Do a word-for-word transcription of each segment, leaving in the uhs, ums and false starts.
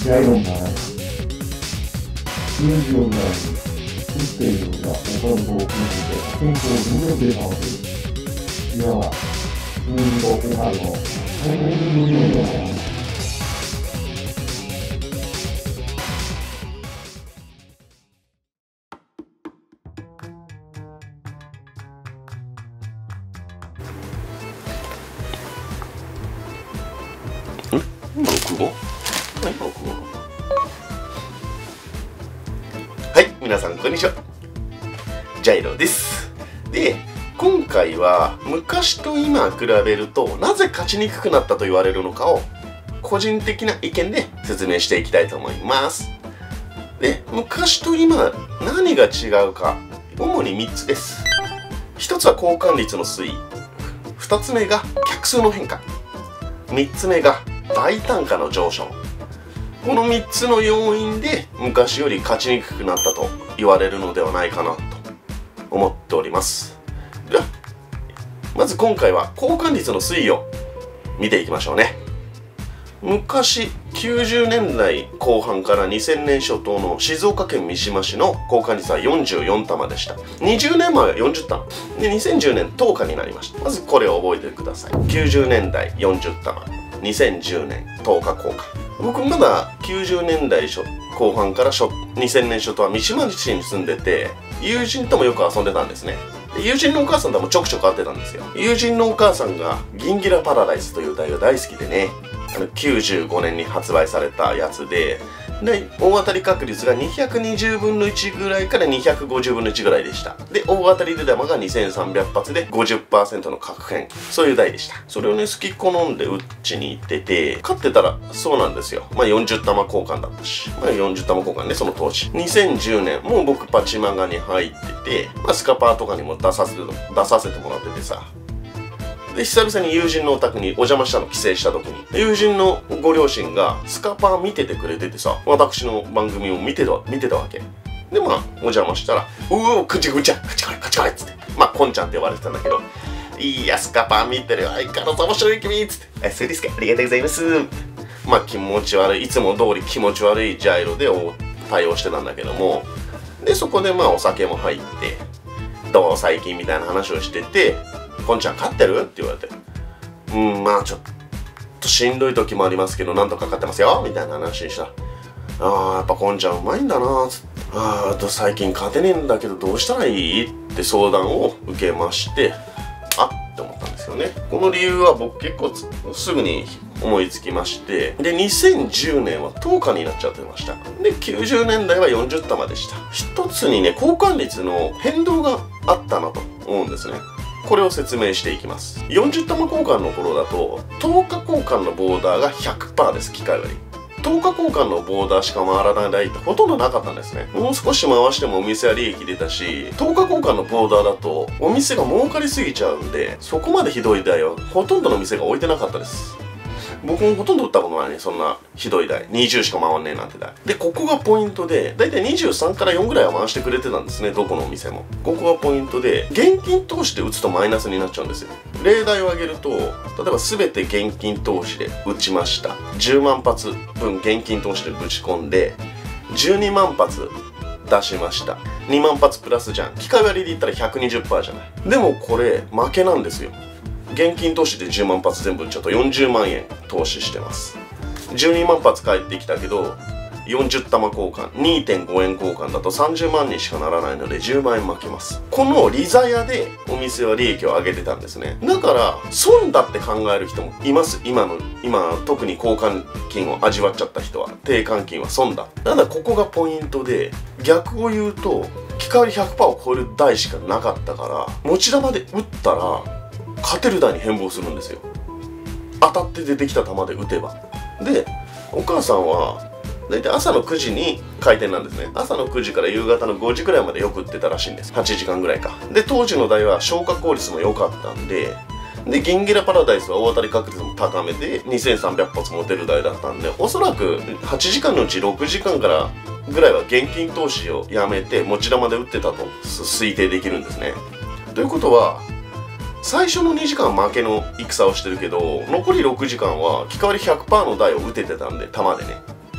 ライオンがない。数字をない。打っているのが他の方を含めて、健康をどのデータをする。いわば、運動後半の最高のようなもの。 録語？何録語？はい、皆さんこんにちは。ジャイロです。で、今回は昔と今比べるとなぜ勝ちにくくなったと言われるのかを個人的な意見で説明していきたいと思います。で、昔と今何が違うか、主にみっつです。ひとつは交換率の推移、ふたつめが客数の変化、みっつめが大単価の上昇。このみっつの要因で昔より勝ちにくくなったと言われるのではないかなと思っております。ではまず今回は交換率の推移を見ていきましょうね。昔きゅうじゅうねんだいこう半からにせんねん初頭の静岡県三島市の交換率はよんじゅうよん玉でした。にじゅうねんまえはよんじゅう玉で、にせんじゅうねんとおかになりました。まずこれを覚えてください。きゅうじゅうねんだいよんじゅう玉、にせんじゅうねんとおか交換。僕まだきゅうじゅうねんだいこう半からにせんねん初頭は三島市に住んでて、友人ともよく遊んでたんですね。友人のお母さんともちょくちょく会ってたんですよ。友人のお母さんがギンギラパラダイスという台が大好きでね、あのきゅうじゅうごねんに発売されたやつで、で大当たり確率がにひゃくにじゅうぶんのいちぐらいからにひゃくごじゅうぶんのいちぐらいでした。で大当たり出玉がにせんさんびゃく発で ごじゅっパーセント の確変、そういう台でした。それをね好き好んで打ちに行ってて、勝ってたらそうなんですよ。まあよんじゅう玉交換だったし、まあよんじゅう玉交換ね、その当時にせんじゅうねんもう僕パチマガに入ってて、まあ、スカパーとかにも出させて出させてもらっててさ、で久々に友人のお宅にお邪魔したの、帰省した時に友人のご両親がスカパー見ててくれててさ、私の番組を見てた見てたわけで、まあお邪魔したら「うおくちぐちゃくちこいくちこい」っつって、まあこんちゃんって呼ばれてたんだけど「いやスカパー見てるよ、相変わらず面白い君」っつって「あ、そうですか、ありがとうございます」。まあ気持ち悪い、いつも通り気持ち悪いジャイロで対応してたんだけども、でそこでまあお酒も入って「どう最近」みたいな話をしてて「こんちゃん勝ってる？」って言われて「うん、まあちょっとしんどい時もありますけどなんとか勝ってますよ」みたいな話にしたら「ああやっぱこんちゃんうまいんだな」つって「ああ最近勝てねえんだけどどうしたらいい？」って相談を受けまして、あって思ったんですよね。この理由は僕結構すぐに思いつきまして、でにせんじゅうねんはとおかになっちゃってました。できゅうじゅうねんだいはよんじゅう玉でした。一つにね交換率の変動があったなと思うんですね。これを説明していきます。よんじゅう玉交換の頃だととおか交換のボーダーが ひゃくパーセント です。機械割りとおか交換のボーダーしか回らない台ってほとんどなかったんですね。もう少し回してもお店は利益出たし、とおか交換のボーダーだとお店が儲かりすぎちゃうんで、そこまでひどい台はほとんどの店が置いてなかったです。僕もほとんど打ったことないね、そんなひどい台。にじゅうしか回んねえなんて台。で、ここがポイントで、だいたいにじゅうさんからよんぐらいは回してくれてたんですね、どこのお店も。ここがポイントで、現金投資で打つとマイナスになっちゃうんですよ。例題を挙げると、例えば全て現金投資で打ちました。じゅうまん発分現金投資でぶち込んで、じゅうにまん発出しました。にまん発プラスじゃん。機械割りで言ったら ひゃくにじゅっパーセント じゃない。でもこれ、負けなんですよ。現金投資でじゅうまん発全部ちょっとよんじゅうまんえん投資してます。じゅうにまん発返ってきたけどよんじゅう玉交換 にてんごえん交換だとさんじゅうまんにしかならないのでじゅうまんえん負けます。この利ざやでお店は利益を上げてたんですね。だから損だって考える人もいます。今の今特に交換金を味わっちゃった人は定換金は損だ。ただここがポイントで、逆を言うと機械割り ひゃくパーセント を超える台しかなかったから、持ち玉で打ったら勝てる台に変貌するんですよ。当たって出てきた球で打てば。でお母さんは大体朝のくじに開店なんですね。朝のくじから夕方のごじくらいまでよく打ってたらしいんです。はちじかんぐらいか。で当時の台は消化効率も良かったんで、でギンギラパラダイスは大当たり確率も高めでにせんさんびゃく発持てる台だったんで、おそらくはちじかんのうちろくじかんからぐらいは現金投資をやめて持ち玉で打ってたと推定できるんですね。ということは最初のにじかん負けの戦をしてるけど、残りろくじかんは機械割り ひゃくパーセント の台を打ててたんで、球でね。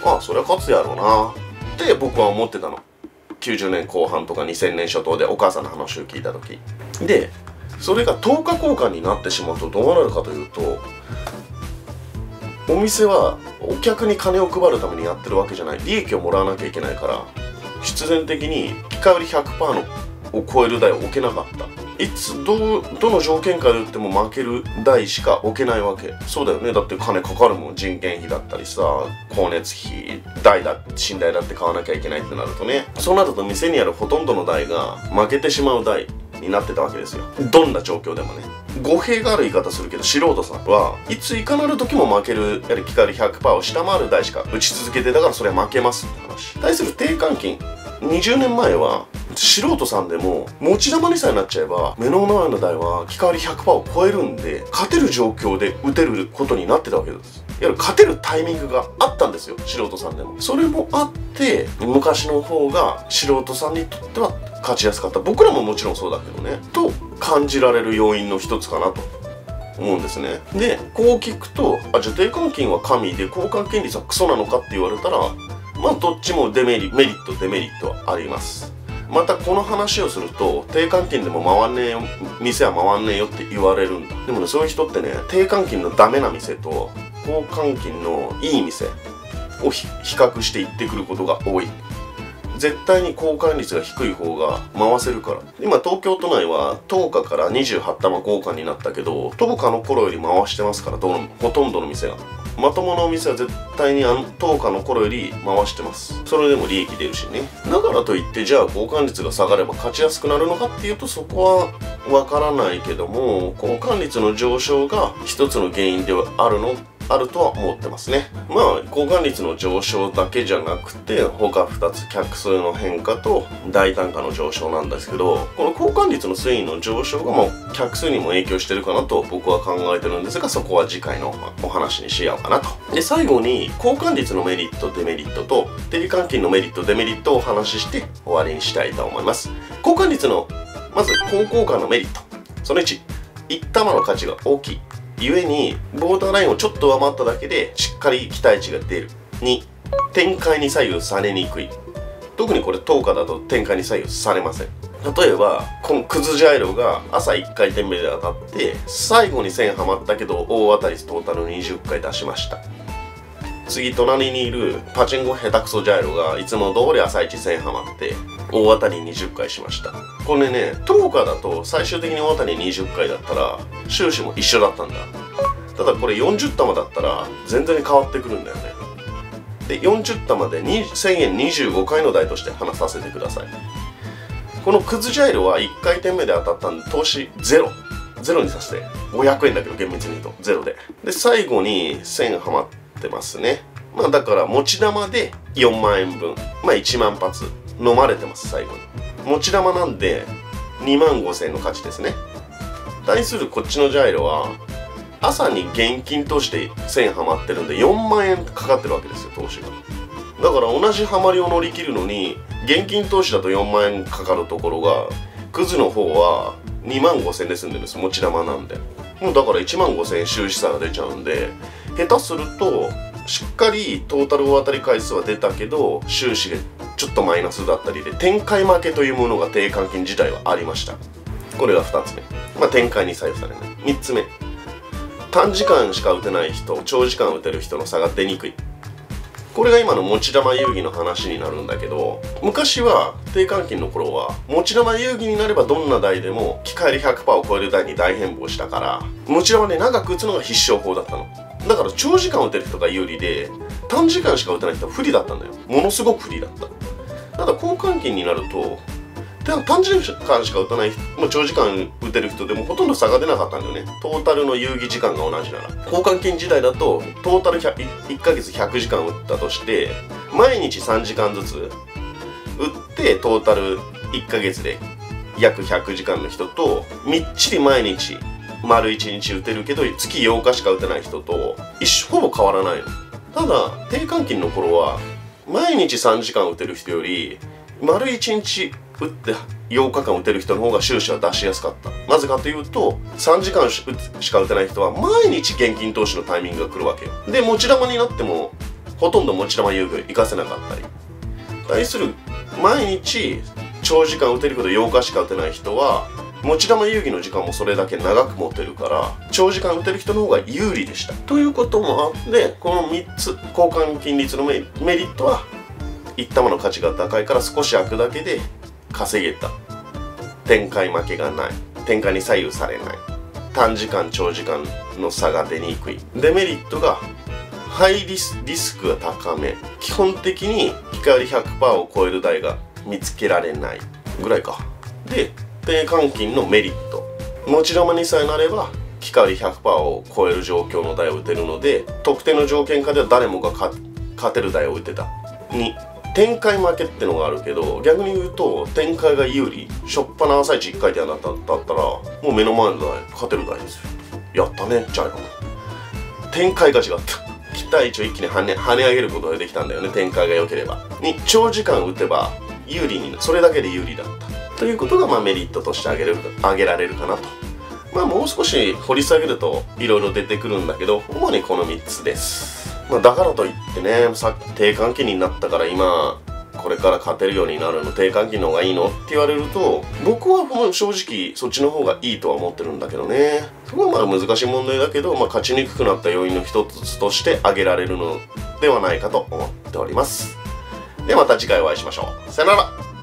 ああそりゃ勝つやろうなって僕は思ってたの。きゅうじゅうねんこう半とかにせんねん初頭でお母さんの話を聞いた時で、それが等価交換になってしまうとどうなるかというと、お店はお客に金を配るためにやってるわけじゃない、利益をもらわなきゃいけないから、必然的に機械売り ひゃくパーセント のを超える台を置けなかった。いつどどの条件下で売っても負ける台しか置けないわけ。そうだよね、だって金かかるもん、人件費だったりさ、光熱費、台だ寝台だって買わなきゃいけないってなるとね、そうなると店にあるほとんどの台が負けてしまう台になってたわけですよ。どんな状況でもね。語弊がある言い方するけど、素人さんはいついかなる時も負ける、やはり機械売り ひゃくパーセント を下回る台しか打ち続けてたから、それは負けますって話。対する低換金、にじゅうねんまえは素人さんでも持ち玉にさえなっちゃえば目の前の台は機械売り ひゃくパーセント を超えるんで、勝てる状況で打てることになってたわけです。いわゆる勝てるタイミングがあったんですよ、素人さんでも。それもあって昔の方が素人さんにとっては勝ちやすかった。僕らももちろんそうだけどねと感じられる要因の一つかなと思うんですね。でこう聞くと、あじゃあ低換金は神で交換金率はクソなのかって言われたら、まあどっちもデメリメリットデメリットはあります。またこの話をすると、低換金でも回んねえよ、店は回んねえよって言われるんだ。でもね、そういう人ってね、低換金のダメな店と高換金のいい店を比較していってくることが多い。絶対に交換率が低い方が回せるから。今東京都内はとおかからにじゅうはち玉交換になったけど、とおかの頃より回してますから、どのほとんどの店が。まともなお店は絶対にあのとおかの頃より回してます。それでも利益出るしね。だからといってじゃあ交換率が下がれば勝ちやすくなるのかっていうと、そこはわからないけども、交換率の上昇が一つの原因ではあるのあるとは思ってますね。まあ交換率の上昇だけじゃなくて、他ふたつ客数の変化と大単価の上昇なんですけど、この交換率の推移の上昇がもう客数にも影響してるかなと僕は考えてるんですが、そこは次回のお話にしようかなと。で最後に交換率のメリットデメリットと低換金のメリットデメリットをお話しして終わりにしたいと思います。交換率のまず高交換のメリット。そのいち、いち玉の価値が大きい。ゆえにボーダーラインをちょっと上回っただけでしっかり期待値が出る。に、展開に左右されにくい。特にこれ等価だと展開に左右されません。例えばこのクズジャイロが朝いっかい転目で当たって最後に線はまったけど大当たりトータルにじゅっかい出しました。次隣にいるパチンコ下手くそジャイロがいつも通り朝一線はまって大当たりにじゅっかいしました。これね、等価だと最終的に大当たりにじゅっかいだったら収支も一緒だったんだ。ただこれよんじゅう玉だったら全然変わってくるんだよね。でよんじゅう玉でせんえんにじゅうごかいの台として話させてください。このクズジャイロはいっかい転目で当たったんで投資ゼロゼロにさせてごひゃくえんだけど厳密に言うとゼロでで最後に線はまってますね。まあだから持ち玉でよんまんえんぶん、まあいちまん発飲まれてます。最後に持ち玉なんでにまんごせんえんの価値ですね。対するこっちのジャイロは朝に現金として線はまってるんでよんまんえんかかってるわけですよ、投資が。だから同じハマりを乗り切るのに現金投資だとよんまんえんかかるところがクズの方はにまんごせんえんで済んでるんです、持ち玉なんで。もうだからいちまんごせんえん収支差が出ちゃうんで、下手するとしっかりトータル大当たり回数は出たけど収支がちょっとマイナスだったりで展開負けというものが低換金自体はありました。これがふたつめ、まあ展開に左右されない。みっつめ、短時間しか打てない人、長時間打てる人の差が出にくい。これが今の持ち玉遊戯の話になるんだけど、昔は低換金の頃は持ち玉遊戯になればどんな台でも機械で ひゃくパーセント を超える台に大変貌したから、持ち玉で長く打つのが必勝法だったの。だから長時間打てる人が有利で短時間しか打てない人は不利だったんだよ。ものすごく不利だった。ただ交換金になると短時間しか打たない人も長時間打てる人でもほとんど差が出なかったんだよね。トータルの遊戯時間が同じなら。交換金時代だとトータルいっかげつひゃくじかん打ったとして毎日さんじかんずつ打ってトータルいっかげつで約ひゃくじかんの人と、みっちり毎日丸いちにち打てるけど月ようかしか打てない人と一緒ほぼ変わらないの。ただ低換金の頃は毎日さんじかん打てる人より丸いちにち打ってようかかん打てる人の方が収支は出しやすかった。なぜかというとさんじかんしか打てない人は毎日現金投資のタイミングが来るわけよ。で持ち玉になってもほとんど持ち球遊戯を活かせなかったり、対する毎日長時間打てるけどようかしか打てない人は持ち球遊戯の時間もそれだけ長く持てるから長時間打てる人の方が有利でした。ということもあってこのみっつ交換均率のメリットはいち球の価値が高いから少し空くだけで稼げた、展開負けがない、展開に左右されない、短時間長時間の差が出にくい。デメリットがハイリス、リスクが高め、基本的に光 ひゃくパーセント を超える台が見つけられないぐらいか。で低換金のメリット、持ち球にさえなれば光 ひゃくパーセント を超える状況の台を打てるので特定の条件下では誰もが勝てる台を打てた。に展開負けってのがあるけど逆に言うと展開が有利、しょっぱな朝一いっかい転だったらもう目の前の台勝てる台ですよ。やったねジャイロ。展開が違った。期待値を一気に跳ね、跳ね上げることができたんだよね、展開が良ければ。に長時間打てば有利になる、それだけで有利だったということがまあメリットとして挙げれる挙げられるかなと。まあもう少し掘り下げるといろいろ出てくるんだけど主にこのみっつです。まあ、だからといってね、さっき低換金になったから今これから勝てるようになるの低換金の方がいいのって言われると僕はもう正直そっちの方がいいとは思ってるんだけどね。そこはまあ難しい問題だけど、まあ、勝ちにくくなった要因の一つとして挙げられるのではないかと思っております。ではまた次回お会いしましょう。さよなら。